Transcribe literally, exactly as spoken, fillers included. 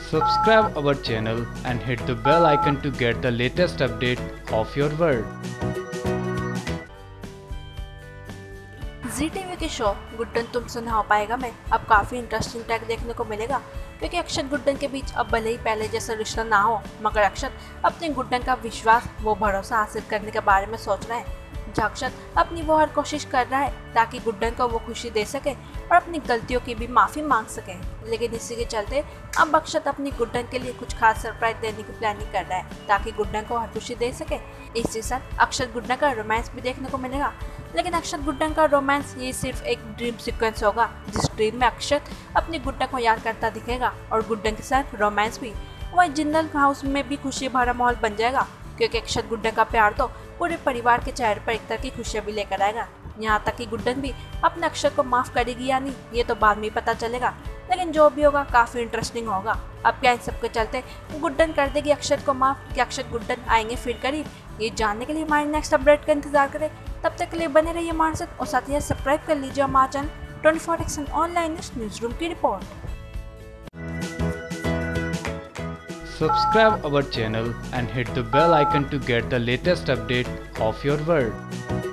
Subscribe our channel and hit the bell icon to get the latest update of your world. Zee TV के show Guddan तुमसे ना हो पाएगा में अब काफ़ी इंटरेस्टिंग टैग देखने को मिलेगा, क्योंकि अक्षत गुड्डन के बीच अब भले ही पहले जैसा रिश्ता ना हो, मगर अक्षत अपने गुड्डन का विश्वास वो भरोसा हासिल करने के बारे में सोच रहा है। जहाँ अक्षत अपनी वो हर कोशिश कर रहा है ताकि गुड्डन को वो खुशी दे सके और अपनी गलतियों की भी माफ़ी मांग सके, लेकिन इसी के चलते अब अक्षत अपनी गुड्डन के लिए कुछ खास सरप्राइज देने की प्लानिंग कर रहा है ताकि गुड्डन को हर खुशी दे सके। इस सीजन अक्षत गुड्डन का रोमांस भी देखने को मिलेगा, लेकिन अक्षत गुड्डन का रोमांस ये सिर्फ एक ड्रीम सीक्वेंस होगा, जिस ड्रीम में अक्षत अपनी गुड्डन को याद करता दिखेगा और गुड्डन के साथ रोमांस भी। वह जिंदल हाउस में भी खुशी भरा माहौल बन जाएगा, क्योंकि अक्षत गुड्डन का प्यार तो पूरे परिवार के चेहरे पर एक तरह की खुशियाँ भी लेकर आएगा। यहाँ तक कि गुड्डन भी अपने अक्षत को माफ़ करेगी या नहीं ये तो बाद में ही पता चलेगा, लेकिन जो भी होगा काफ़ी इंटरेस्टिंग होगा। अब क्या इन सबके चलते गुड्डन कर देगी अक्षत को माफ़ कि अक्षत गुड्डन आएंगे फिर करीब, ये जानने के लिए हमारे नेक्स्ट अपडेट का इंतजार करें। तब तक के लिए बने रहिए हमारे साथ और साथ ही सब्सक्राइब कर लीजिए हमारा channel twenty four action online news room की रिपोर्ट। Subscribe our channel and hit the bell icon to get the latest update of your world.